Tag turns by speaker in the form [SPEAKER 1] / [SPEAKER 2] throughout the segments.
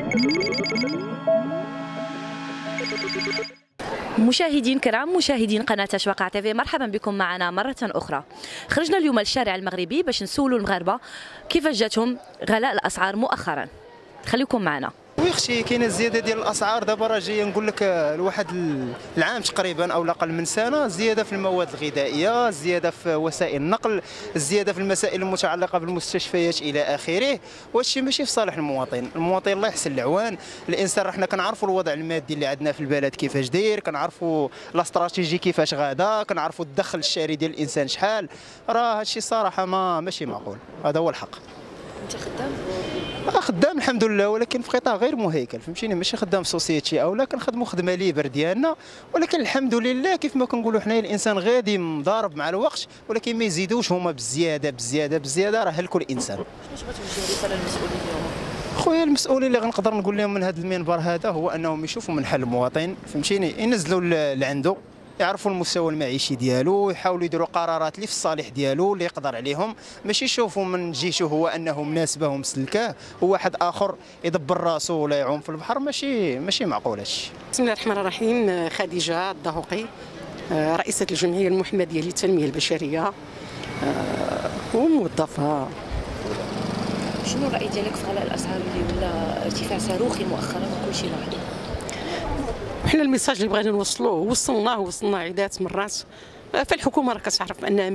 [SPEAKER 1] مشاهدين كرام، مشاهدين قناة أشواق تيفي، مرحبا بكم معنا مرة أخرى. خرجنا اليوم للشارع المغربي باش نسولوا المغاربة كيفاش جاتهم غلاء الأسعار مؤخرا. خليكم معنا.
[SPEAKER 2] وي اختي، كاينه زياده ديال الاسعار دابا، راه جايه نقول لك لواحد العام تقريبا او اقل من سنه. زياده في المواد الغذائيه، زياده في وسائل النقل، زياده في المسائل المتعلقه بالمستشفيات الى اخره. وهذا الشيء ماشي في صالح المواطن الله يحسن العوان. الانسان راه حنا كنعرفوا الوضع المادي اللي عندنا في البلد كيفاش داير، كنعرفوا لا استراتيجي كيفاش غادا، كنعرفوا الدخل الشهري ديال الانسان شحال. راه هذا الشيء صراحه ماشي معقول، هذا هو الحق.
[SPEAKER 1] انت خدام؟
[SPEAKER 2] خدام الحمد لله، ولكن في قطاع غير مهيكل، فهمتيني؟ ماشي خدام في سوسيتي او لا، كنخدموا خدمه ليبر ديالنا. ولكن الحمد لله كيف ما كنقولوا حنايا، الانسان غادي مضارب مع الوقت، ولكن ما يزيدوش هما بزياده راه هلكوا الانسان.
[SPEAKER 1] شنو بغيتوا توجهوا رساله للمسؤولين اليوم؟ خويا
[SPEAKER 2] المسؤولين اللي غنقدر نقول لهم من هذا المنبر هذا هو انهم يشوفوا من حل المواطن، فهمتيني؟ ينزلوا لعنده، يعرفوا المستوى المعيشي ديالو، يحاولوا يديروا قرارات اللي في الصالح ديالو اللي يقدر عليهم، ماشي يشوفوا من جهته هو انه مناسبه مسلكاه وواحد اخر يدبر راسه ولا يعوم في البحر. ماشي معقول هادشي.
[SPEAKER 3] بسم الله الرحمن الرحيم. خديجه الدهوقي، رئيسه الجمعيه المحمديه للتنميه البشريه وموظفه.
[SPEAKER 1] شنو الراي ديالك في غلاء الاسعار اللي ولا ارتفاع صاروخي مؤخرا وكلشي لاحظ؟
[SPEAKER 3] حنا الميساج اللي بغينا نوصلوه وصلنا عدة مرات. فالحكومه راه كتعرف انها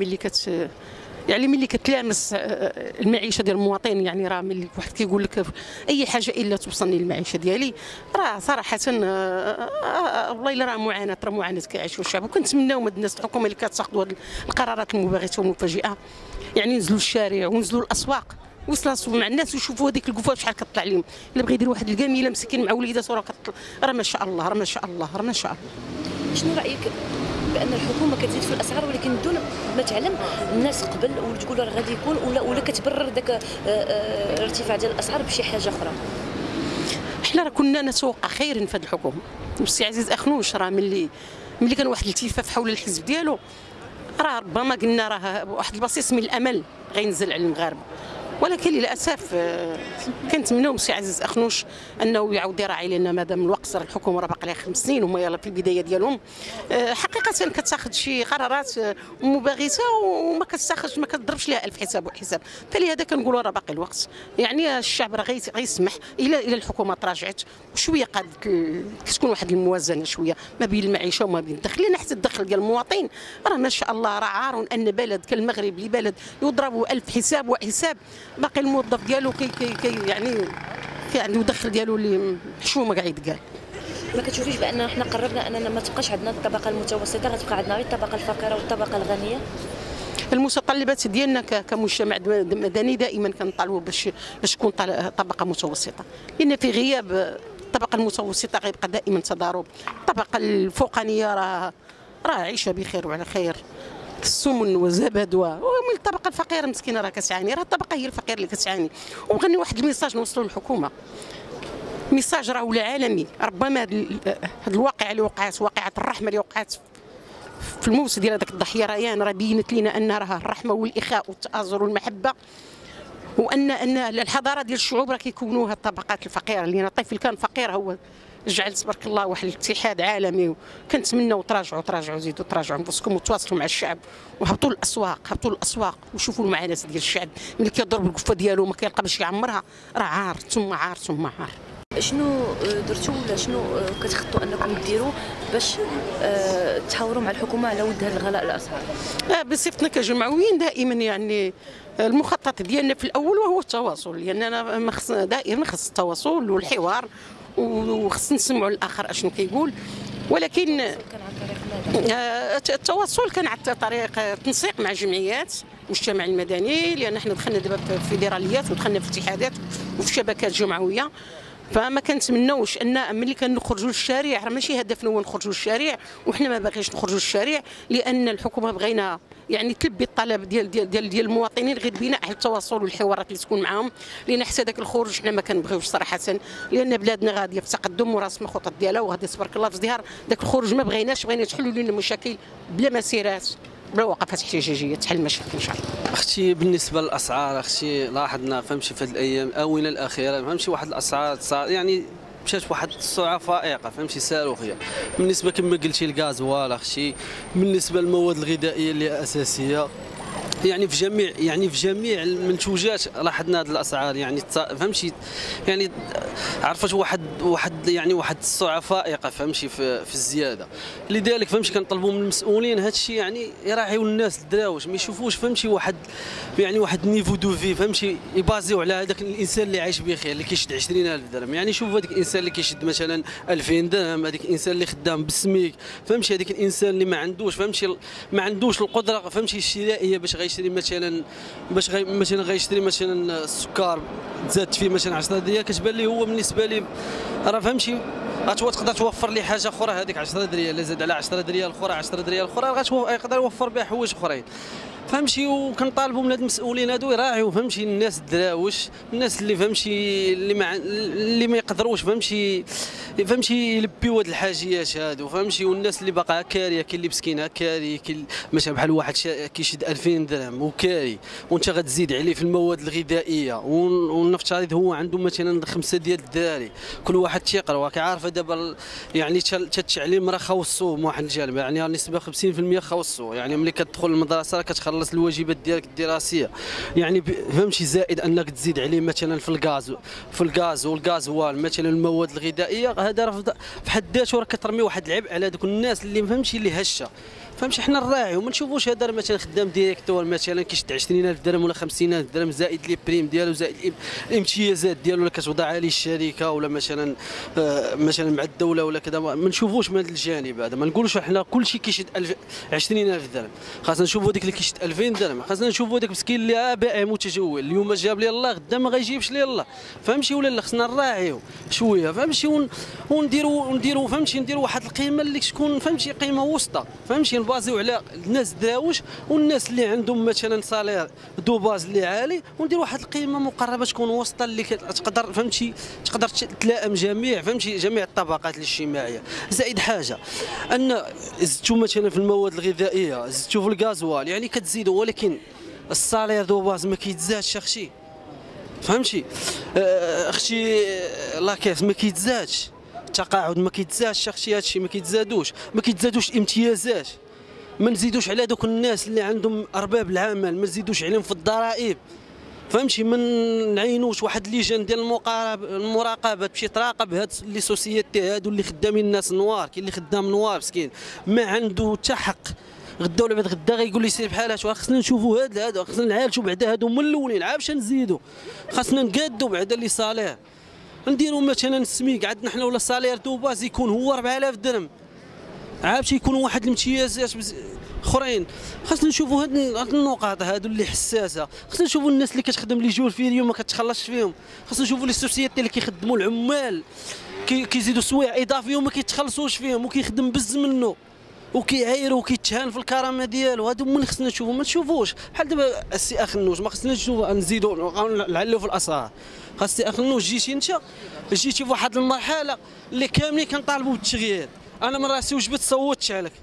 [SPEAKER 3] ملي كتلامس المعيشه ديال المواطن، يعني راه ملي واحد كيقول لك اي حاجه الا توصلني للمعيشه ديالي، راه صراحه والله الا راه معاناه كيعيشوا الشعب. وكنتمناو من الناس الحكومه اللي كتاخذ هذه القرارات المباغته والمفاجئه، يعني ينزلوا الشارع ونزلوا الاسواق ويتلاصوا مع الناس ويشوفوا هذيك القفوه شحال كطلع لهم. الا بغى يدير واحد الجميله مسكين مع وليداته راه ما شاء الله.
[SPEAKER 1] شنو رايك بان الحكومه كتزيد في الاسعار ولكن دون ما تعلم الناس قبل وتقول راه غادي يكون ولا كتبرر ذاك الارتفاع ديال الاسعار بشي حاجه اخرى؟
[SPEAKER 3] حنا راه كنا نتوقع خير في هذه الحكومه. السي عزيز اخنوش راه ملي كان واحد الالتفاف حول الحزب ديالو، راه ربما قلنا راه واحد البصيص من الامل غينزل على المغاربه. ولكن للاسف كنتمناو من السي عزيز اخنوش انه يعاود يراعي لنا مادام الوقت. راه الحكومه راه باقي لها 5 سنين وهما يلاه في البدايه ديالهم. حقيقه كتاخذ شي قرارات مباغته وما كتضربش لها الف حساب وحساب. فلهذا كنقولوا راه باقي الوقت، يعني الشعب راه غيسمح الى الحكومه تراجعت وشويه قادت تكون واحد الموازنه شويه ما بين المعيشه وما بين الدخل. لان حتى الدخل ديال المواطن راه ما شاء الله راه عار ان بلد كالمغرب اللي بلد يضرب الف حساب وحساب، باقي الموظف ديالو يعني عنده دخل ديالو اللي حشومه كاع يتقال.
[SPEAKER 1] ما كتشوفيش بان حنا قررنا اننا ما تبقاش عندنا الطبقه المتوسطه، غتبقى عندنا غير الطبقه الفقيره والطبقه الغنيه؟
[SPEAKER 3] المتطلبات ديالنا كمجتمع مدني دائما كنطالبوا باش تكون طبقه متوسطه، لان في غياب الطبقه المتوسطه غيبقى دائما تضارب. الطبقه الفوقانيه راه عايشه بخير وعلى خير، السمن والزبد ومن الطبقه الفقيره مسكينه راه كتعاني. راه الطبقه هي الفقيره اللي كتعاني. وبغينا واحد الميساج نوصلوا للحكومه، ميساج راه ولا عالمي. ربما هذه الواقعه اللي وقعت، واقعه الرحمه اللي وقعت في الموت ديال هذاك الضحيه ريان، راه بينت لنا ان راه الرحمه والاخاء والتآزر والمحبه، وان الحضاره ديال الشعوب راه كيكونوها الطبقات الفقيره. لان الطفل كان فقير هو جعل تبارك الله واحد الاتحاد عالمي. وكنتمنوا تراجعوا زيدوا تراجعوا انفسكم وتواصلوا مع الشعب وهبطوا للاسواق وشوفوا المعاناه ديال الشعب. ملي كيضرب القفه ديالو ما كيلقى باش يعمرها، راه عار ثم عار ثم عار.
[SPEAKER 1] شنو درتوا ولا شنو كتخطوا انكم ديروا باش تحاوروا مع الحكومه على ود هذا الغلاء الاسعار؟
[SPEAKER 3] بصفتنا كجمعويين دائما يعني المخطط ديالنا في الاول وهو التواصل، لاننا دائما خص التواصل والحوار وخص نسمعوا الاخر اشنو كيقول. ولكن التواصل كان عن طريق تنسيق مع جمعيات المجتمع المدني، لان احنا دخلنا دابا في فيدراليات ودخلنا في اتحادات وفي شبكات جمعويه. فما كنتمناوش ان ملي كنخرجوا للشارع، راه ماشي هدفنا هو نخرجوا للشارع، وحنا ما باغيش نخرجوا للشارع لان الحكومه بغينا يعني تلبي الطلب ديال المواطنين غير بناء على التواصل والحوارات اللي تكون معاهم. لان حتى ذاك الخروج حنا ما كنبغيوش صراحه، لان بلادنا غاديه في تقدم وراسمه خطط ديالها وغادي تبارك الله في ازدهار. ذاك الخروج ما بغينا تحلوا لنا المشاكل بلا مسيرات بالوقفات احتجاجيه تحل المشاكل ان شاء الله.
[SPEAKER 4] اختي بالنسبه للاسعار اختي لاحظنا فهمتي في هذه الايام الاونه الاخيره فهمتي واحد الاسعار يعني مشات واحد السرعه فائقه فهمتي صاروخيه. بالنسبه كما قلتي الغازوال اختي، بالنسبه للمواد الغذائيه اللي هي اساسيه يعني في جميع المنتوجات لاحظنا هذه الاسعار يعني فهمتي يعني عرفت واحد السرعه فائقه فهمتي في الزياده. لذلك فهمتي كنطلبوا من المسؤولين هذا الشيء يعني يراعيوا الناس الدراوش ما يشوفوش فهمتي واحد نيفو دو في فهمتي يبازيو على هذاك الانسان اللي عايش بخير اللي كيشد 20,000 درهم. يعني شوف هذاك الانسان اللي كيشد مثلا 2000 درهم، هذاك الانسان اللي خدام بالسميك فهمتي، هذاك الانسان اللي ما عندوش القدره فهمتي الشرائيه باش غيشري مثلا غيشري مثلا السكر تزاد فيه مثلا 10 دريال، كتبان ليه هو بالنسبه لي راه فهمتي تقدر توفر لي حاجه اخرى هذيك 10 دريال اللي زاد على 10 دريال اخرى 10 دريال اخرى يقدر يوفر بها حوايج اخرين فهمتي. وكنطالبوا من هاد المسؤولين هادو يراعيوا فهمتي الناس الدراوش، الناس اللي فهمتي اللي ما يقدروش فهمتي يلبيو هاد الحاجيات هادو فهمتي. والناس اللي باقا كاريه، كاين اللي مسكين كاري، كاين مثلا بحال واحد كيشد 2000 درهم وكاري وانت غتزيد عليه في المواد الغذائيه ونفترض هو عنده مثلا 5 ديال الدراري كل واحد تيقرا كيعرف دابا يعني التعليم راه خاوصو من واحد الجانب يعني نسبه 50% خاوصو يعني ملي كتدخل المدرسه كتخلص الواجبات ديالك الدراسيه يعني فهمتي، زائد انك تزيد عليه مثلا في الغاز والغازوال مثلا المواد الغذائيه هذا راه في حد ذاته راه كترمي واحد العبء على دوك الناس اللي فهمتي اللي هشه فهمتي. حنا نراعيو ما نشوفوش هذا مثلا خدام ديريكتور مثلا كيشد 20,000 درهم ولا 50,000 درهم زائد لي بريم ديالو زائد الامتيازات ديالو اللي كتوضع عليه الشركه ولا مثلا مع الدوله ولا كذا. ما نشوفوش من هذا الجانب هذا، ما نقولوش حنا كلشي كيشد 20,000 درهم، خاصنا نشوفوا ديك اللي كيشد 2000 درهم، خاصنا نشوفوا داك مسكين اللي بائع متجول اليوم جاب لي الله غدا ما غيجيبش لي الله فهمتي ولا لا. خصنا نراعيو شويه فهمتي ونديروا فهمتي نديروا واحد القيمه اللي تكون فهمتي قيمه وسطى فهمتي، نبازيو على الناس الدراوش والناس اللي عندهم مثلا صالير دو باز اللي عالي، وندير واحد القيمه مقربه تكون وسطى اللي تقدر فهمتي تقدر تلائم جميع الطبقات الاجتماعيه. زائد حاجه ان زدتوا مثلا في المواد الغذائيه زدتوا في الغازوال يعني كتزيدوا، ولكن الصالير دو باز ما كيتزادش اختي فهمتي. اختي لاكاس ما كيتزادش، التقاعد ما كيتزادش اختي، هادشي ما كيتزادوش الامتيازات، ما نزيدوش على دوك الناس اللي عندهم ارباب العمل، ما نزيدوش عليهم في الضرائب فهمتي، ما نعينوش واحد اللجان ديال المراقبه تمشي تراقب هاد لي سوسيتي هادو اللي خدامين الناس نوار. كاين اللي خدام نوار مسكين ما عنده حتى حق، غدا ولا بعد غدا غيقول لي سير بحال هادشي. خصنا نشوفوا هذا خصنا نعالجوا بعدا هادو من الاولين عا باش نزيدوا، خصنا نقادوا بعدا لي صالير نديروا مثلا السميك عندنا حنا ولا الصالير دو باز يكون هو 4000 درهم عا باش يكونوا واحد الامتيازات اخرين. خاصنا نشوفوا هاد النقاط هادو اللي حساسه، خاصنا نشوفوا الناس اللي كتخدم لي جور في اليوم ما كتخلصش فيهم، خاصنا نشوفوا لي سوسيتي اللي كيخدموا العمال كيزيدوا سوايع اضافيه وما كيتخلصوش فيهم وكيخدم بز منه وكيعاير وكيتهان في الكرامه ديالو. هادو من خصنا نشوفوا، ما نشوفوش بحال دابا السي اخنوش ما خصناش نشوفوا نزيدوا نعلوا في الاسعار. خاص السي اخنوش جيتي في واحد المرحله اللي كاملين كنطالبوا بالتغيير. انا من راسي وجبت صوتت عليك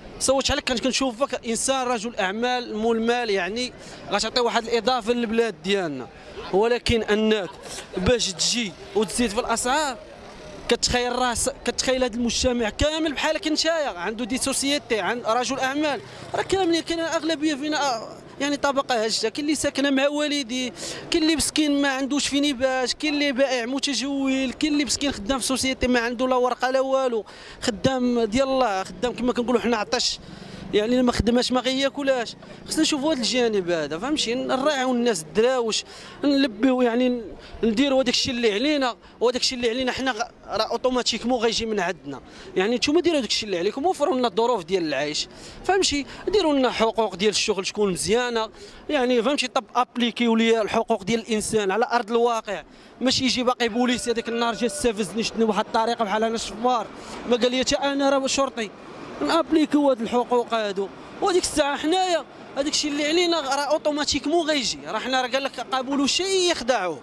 [SPEAKER 4] كنشوفك انسان رجل اعمال مول يعني غتعطي واحد الاضافه للبلاد ديالنا، ولكن انك باش تجي وتزيد في الاسعار كتخيل هذا المجتمع كامل بحالك نتايا عنده دي سوسيتي عند رجل اعمال، راه كاملين كاين اغلبيه فينا يعني طبقه هشه، كاين اللي ساكنه مع والديه، كاين اللي مسكين ما عندوش فين يباش، كاين اللي بائع متجول، كاين اللي مسكين خدام في سوسيتي ما عنده لا ورقه لا والو، خدام ديال الله، خدام كما كنقولوا حنا عطش يعني ما خدماش ما غياكلهاش. خصنا نشوفوا هذا الجانب هذا فهمتي، نراعيو الناس الدراوش، نلبيو يعني نديروا هذاك الشيء اللي علينا، وهذاك الشيء اللي علينا حنا راه اوتوماتيكمون غيجي من عندنا. يعني نتوما ديروا هذاك الشيء اللي عليكم، وفروا لنا الظروف ديال العيش فهمتي، ديروا لنا حقوق ديال الشغل تكون مزيانه يعني فهمتي، طب ابليكيو لي الحقوق ديال الانسان على ارض الواقع، ماشي يجي باقي بوليس هذاك النهار جا استفزني شدني بواحد الطريقه بحال انا الشفار ما قال لي حتى انا راه شرطي نابليكيو هاد الحقوق هادو، وديك الساعه حنايا هذاك الشيء اللي علينا راه اوتوماتيكمون غيجي. راه حنا راه قال لك قابلوا شيء يخدعوه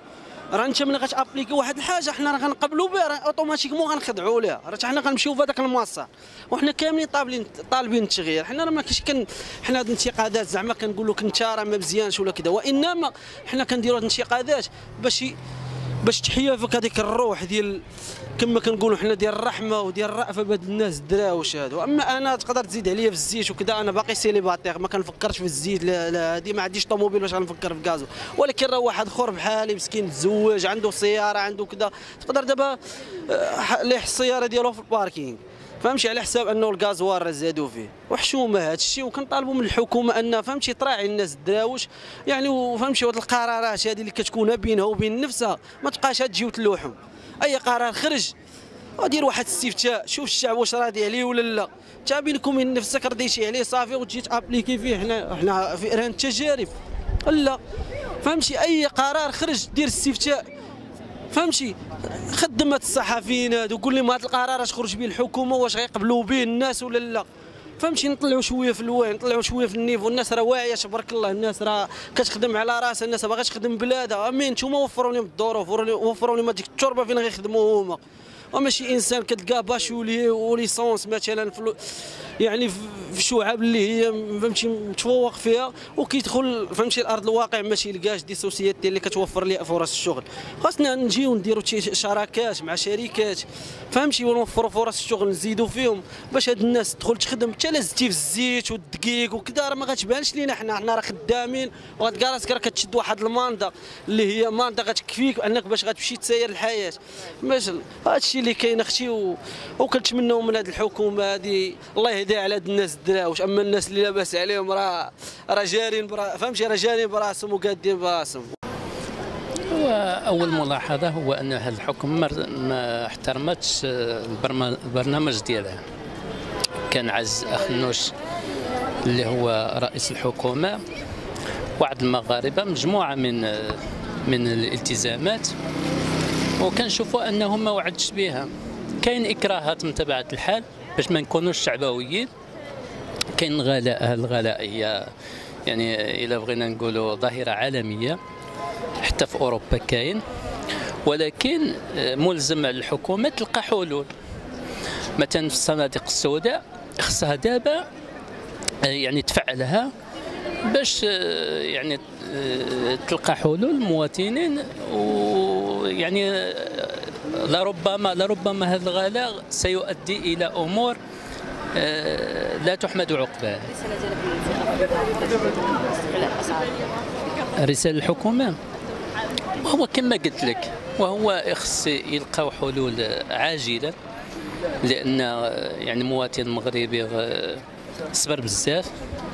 [SPEAKER 4] راه انت ملي غتابليكي واحد الحاجه حنا راه غنقبلوا بها، راه اوتوماتيكمون غنخدعوا ليها، راه حنا غنمشيو في هذاك المسار، وحنا كاملين طالبين التغيير. حنا راه ما كاينش حنا هاد الانتقادات زعما كنقولوا لك انت راه ما مزيانش ولا كذا، وانما حنا كنديروا هاد الانتقادات باش تحيا فيك هذيك الروح ديال كما كنقولوا حنا ديال الرحمه وديال الرأفه بهاد الناس الدراوش هادو. اما انا تقدر تزيد عليا في الزيت وكذا، انا باقي سيليباتير ما كنفكرش في الزيت، لا هادي ما عنديش طوموبيل باش غنفكر في غازو، ولكن راه واحد اخر بحالي مسكين تزوج عنده سياره عنده كذا، تقدر دابا ليح السياره ديالو في الباركينغ، فهمتي، على حساب انه الغازوار راه زادوا فيه وحشومه هذا الشيء. وكنطالبوا من الحكومه ان فهمتي تراعي الناس الدراوش يعني، وفهمتي هاد القرارات هذه اللي كتكون بينها وبين نفسها ما تبقاش تجي وتلوحهم. اي قرار خرج ودير واحد الاستفتاء، شوف الشعب واش راضي عليه ولا لا، انت بينكم وبين نفسك رضيتي عليه صافي وتجي تابليكي فيه. حنا في رهان التجارب لا، فهمتي، اي قرار خرج دير استفتاء، فهمتي، خدمت الصحفيين هادو قول لهم هذا القرار اش خرج به الحكومه واش غيقبلوا به الناس ولا لا، فهمتي، نطلعوا شويه في الوعي، نطلعوا شويه في النيفو. الناس راه واعيه تبارك الله، الناس راه كتخدم على راسها، الناس باغا تخدم بلادها. امين نتوما وفروا لهم الظروف، وفروا لهم هذيك التربه فين غيخدموا هما، وماشي انسان كتلقاه باشولي وليسونس مثلا يعني في شعب اللي هي فهمتي متفوق فيها وكيدخل فهمتي الارض الواقع ما تيلقاش دي سوسيتي اللي كتوفر ليه فرص الشغل. خاصنا نجيو نديروا شراكات مع شركات فهمتي ونوفروا فرص الشغل نزيدوا فيهم باش هاد الناس تدخل تخدم. حتى لا زدتي في الزيت والدقيق وكذا راه ما غتبانش لينا حنا راه خدامين، وغتلقى راسك راه كتشد واحد الماندا اللي هي ماندا غتكفيك انك باش غتمشي تسير الحياه. باش هادشي اللي كاين اختي، وكنتمنوا من هذه الحكومه هذه الله يهديها على هاد الناس الدراوش. اما الناس اللي لاباس عليهم راه جارين فهمتي، راه جارين براسهم وقادين براسهم.
[SPEAKER 5] أول ملاحظة هو أن هذه الحكومة ما احترمتش البرنامج ديالها. كان عز أخنوش اللي هو رئيس الحكومة وعد المغاربة مجموعة من الالتزامات، وكنشوفوا أنه ما وعدش بها. كاين إكراهات من تبعة الحال باش ما نكونوش شعبويين. كاين الغلاء هي يعني إلا بغينا نقولوا ظاهرة عالمية، حتى في أوروبا كاين، ولكن ملزم على الحكومة تلقى حلول. مثلا في الصناديق السوداء خصها دابا يعني تفعلها باش يعني تلقى حلول المواطنين، ويعني لربما هذا الغلاء سيؤدي إلى أمور لا تحمد عقباها. رسالة الحكومة وهو كما قلت لك، وهو خص يلقاو حلول عاجلة، لأن يعني المواطن المغربي صبر بزاف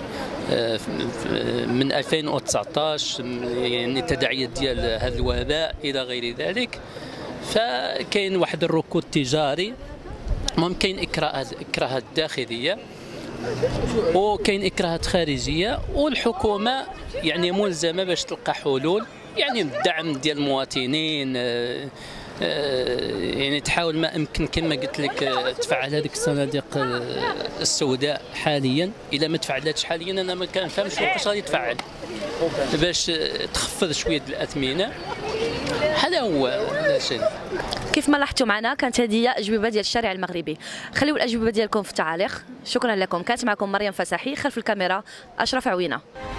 [SPEAKER 5] من 2019 يعني التداعيات ديال هذا الوباء إلى غير ذلك. فكاين واحد الركود تجاري، ممكن إكراهات داخلية وكاين إكراهات خارجية، والحكومة يعني ملزمة باش تلقى حلول، يعني الدعم ديال المواطنين، يعني تحاول ما امكن كما قلت لك تفعل هذيك الصناديق السوداء حاليا. الا ما تفعلاتش حاليا انا ما كنفهمش كيفاش غادي تفعل باش تخفض شويه الاثمنه. هذا هو الشيء.
[SPEAKER 1] كيف ما لاحظتوا معنا كانت هذه هي اجوبه ديال الشارع المغربي. خليوا الاجوبه ديالكم في التعاليق. شكرا لكم. كانت معكم مريم فساحي، خلف الكاميرا اشرف عوينه.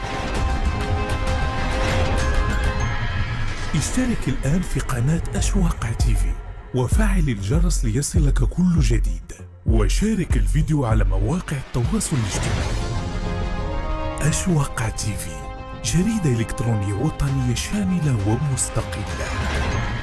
[SPEAKER 1] اشترك الآن في قناة أشواق تيفي وفعل الجرس ليصلك كل جديد، وشارك الفيديو على مواقع التواصل الاجتماعي. أشواق تيفي، جريدة إلكترونية وطنية شاملة ومستقلة.